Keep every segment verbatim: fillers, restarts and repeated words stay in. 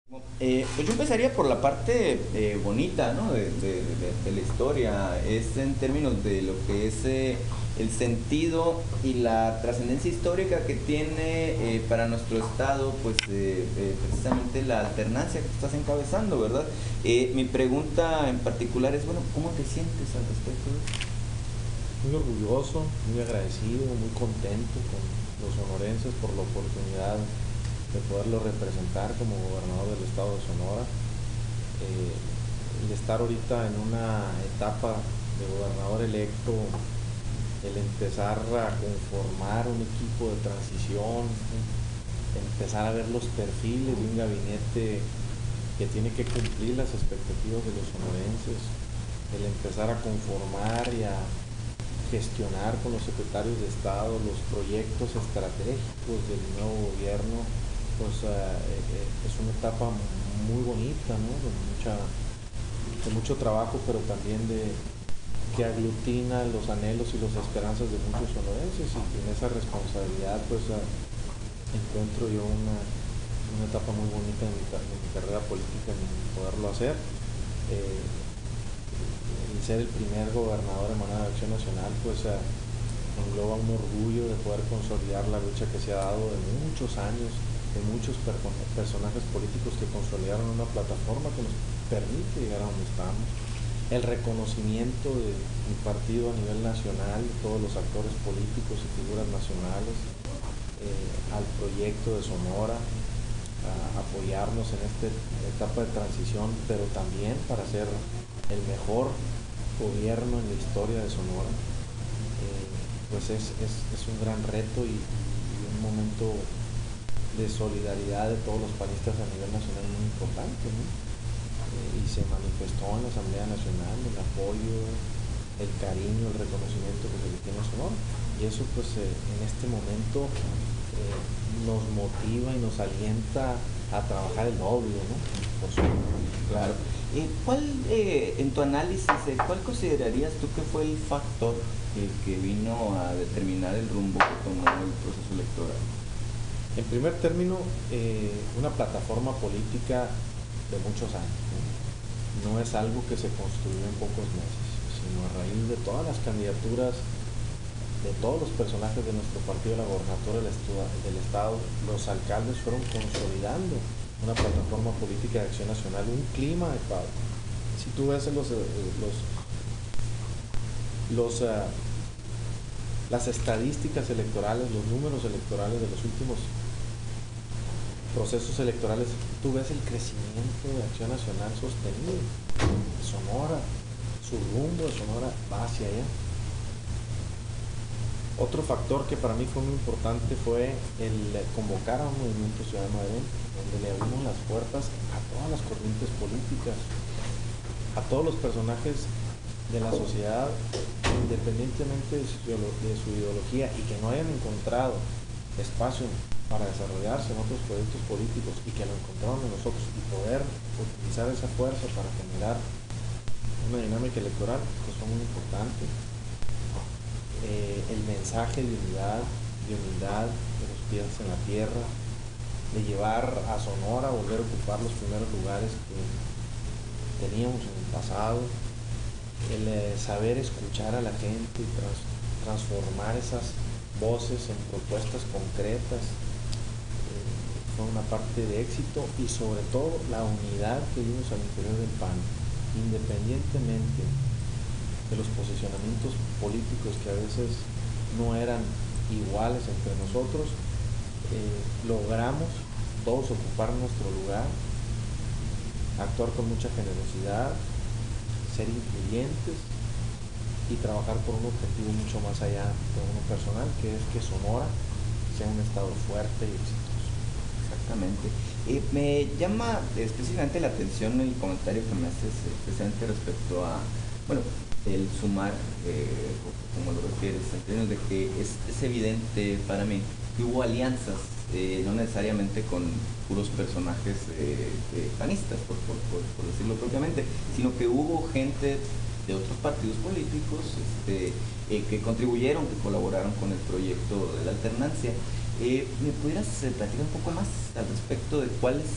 Eh, pues yo empezaría por la parte eh, bonita, ¿no? de, de- de- de la historia, es en términos de lo que es eh, el sentido y la trascendencia histórica que tiene eh, para nuestro estado, pues eh, eh, precisamente la alternancia que estás encabezando, ¿verdad? Eh, mi pregunta en particular es, bueno, ¿cómo te sientes al respecto de eso? Muy orgulloso, muy agradecido, muy contento con los sonorenses por la oportunidad de poderlo representar como gobernador del estado de Sonora. Eh, el estar ahorita en una etapa de gobernador electo, el empezar a conformar un equipo de transición, empezar a ver los perfiles de un gabinete que tiene que cumplir las expectativas de los sonorenses, el empezar a conformar y a gestionar con los secretarios de Estado los proyectos estratégicos del nuevo gobierno, pues uh, eh, es una etapa muy bonita, ¿no? De, mucha, de mucho trabajo, pero también de que aglutina los anhelos y las esperanzas de muchos sonorenses, y en esa responsabilidad pues uh, encuentro yo una, una etapa muy bonita en mi, en mi carrera política en poderlo hacer. Eh, el ser el primer gobernador emanado de Acción Nacional, pues uh, engloba un orgullo de poder consolidar la lucha que se ha dado de muchos años, de muchos per personajes políticos que consolidaron una plataforma que nos permite llegar a donde estamos. El reconocimiento de mi partido a nivel nacional, de todos los actores políticos y figuras nacionales, eh, al proyecto de Sonora, a apoyarnos en esta etapa de transición, pero también para ser el mejor gobierno en la historia de Sonora. Eh, pues es, es, es, un gran reto y, y un momento de solidaridad de todos los panistas a nivel nacional muy importante, ¿no? Eh, y se manifestó en la Asamblea Nacional el apoyo, el cariño, el reconocimiento que se le tiene a Sonora, y eso pues eh, en este momento eh, nos motiva y nos alienta a trabajar el doble, ¿no? Por supuesto. Claro. Eh, ¿Cuál, eh, en tu análisis, eh, cuál considerarías tú que fue el factor que, que vino a determinar el rumbo que tomó el proceso electoral? En primer término, eh, una plataforma política de muchos años, ¿no? No es algo que se construyó en pocos meses, sino a raíz de todas las candidaturas de todos los personajes de nuestro partido a la gobernatura del, del estado, los alcaldes fueron consolidando una plataforma política de acción nacional, un clima adecuado. Si tú ves los, los, los uh, las estadísticas electorales, los números electorales de los últimos procesos electorales, tú ves el crecimiento de Acción Nacional sostenido. Sonora, su rumbo de Sonora va hacia allá. Otro factor que para mí fue muy importante fue el convocar a un movimiento ciudadano de evento, donde le abrimos las puertas a todas las corrientes políticas, a todos los personajes de la sociedad, independientemente de su, de su ideología, y que no hayan encontrado espacio para desarrollarse en otros proyectos políticos y que lo encontraron en nosotros, y poder utilizar esa fuerza para generar una dinámica electoral, pues fue muy importante. Eh, el mensaje de unidad, de humildad, de los pies en la tierra, de llevar a Sonora a volver a ocupar los primeros lugares que teníamos en el pasado, el eh, saber escuchar a la gente y trans, transformar esas voces en propuestas concretas, eh, fue una parte de éxito, y sobre todo la unidad que vimos al interior del P A N, independientemente de los posicionamientos políticos que a veces no eran iguales entre nosotros. Eh, logramos todos ocupar nuestro lugar, actuar con mucha generosidad, ser incluyentes y trabajar por un objetivo mucho más allá de uno personal, que es que Sonora sea un estado fuerte y exitoso. Exactamente. Eh, me llama específicamente la atención el comentario que me haces especialmente respecto a, bueno, el sumar, eh, como lo refieres, en términos de que es, es evidente para mí que hubo alianzas, eh, no necesariamente con puros personajes eh, eh, panistas, por, por, por, por decirlo propiamente, sino que hubo gente de otros partidos políticos este, eh, que contribuyeron, que colaboraron con el proyecto de la alternancia. Eh, ¿Me pudieras eh, platicar un poco más al respecto de cuáles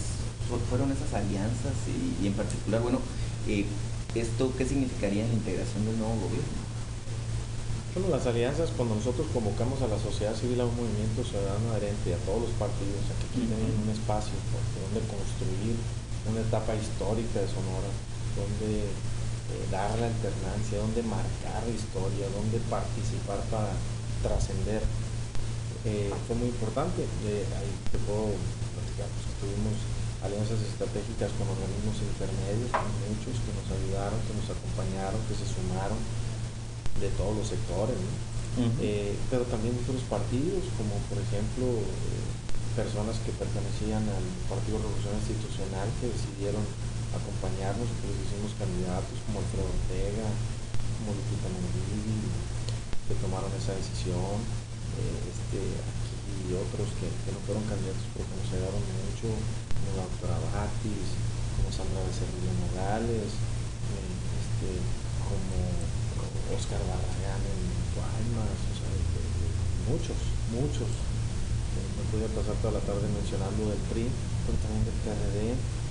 fueron esas alianzas y, y en particular, bueno, eh, ¿esto qué significaría en la integración del nuevo gobierno? Bueno, las alianzas, cuando nosotros convocamos a la sociedad civil a un movimiento ciudadano adherente, a todos los partidos, a que aquí tienen un espacio donde construir una etapa histórica de Sonora, donde eh, dar la alternancia, donde marcar la historia, donde participar para trascender, eh, fue muy importante. Eh, ahí te puedo platicar, pues, tuvimos alianzas estratégicas con organismos intermedios, con muchos que nos ayudaron, que nos acompañaron, que se sumaron de todos los sectores, ¿no? Uh-huh. eh, pero también otros partidos, como por ejemplo eh, personas que pertenecían al Partido Revolución Institucional, que decidieron acompañarnos, que les hicimos candidatos, como Alfredo Ortega, como Lupita Mendívil, que tomaron esa decisión, eh, este, aquí otros que, que no fueron candidatos pero que nos ayudaron mucho, como la doctora Batis, como Sandra Becerril Nogales, eh, este, como Oscar Barragán en Guaymas, o sea, de, de, de muchos, muchos. Eh, me podía pasar toda la tarde mencionando del P R I, pero también del P R D,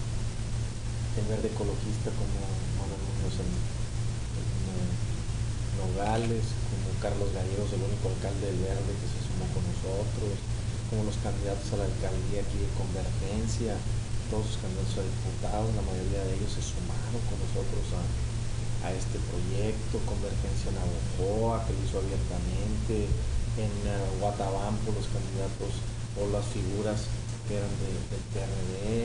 el Verde Ecologista como Manuel Muñoz en, en Nogales, como Carlos Gallegos, el único alcalde del Verde que se sumó con nosotros, como los candidatos a la alcaldía aquí de Convergencia, todos los candidatos a diputados, la mayoría de ellos se sumaron con nosotros a a este proyecto. Convergencia en Navojoa, que lo hizo abiertamente, en uh, Guatabampo los candidatos o las figuras que eran de, del P R D, eh,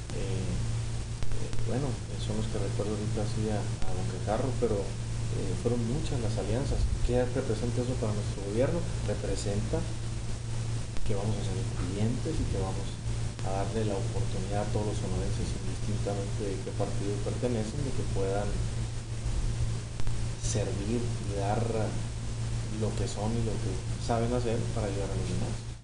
eh, bueno, son los que recuerdo ahorita así a, a Don Quejarro, pero eh, fueron muchas las alianzas. ¿Qué representa eso para nuestro gobierno? Representa que vamos a ser incluyentes y que vamos a darle la oportunidad a todos los sonorenses, indistintamente de qué partido pertenecen, de que puedan servir y dar lo que son y lo que saben hacer para ayudar a los demás.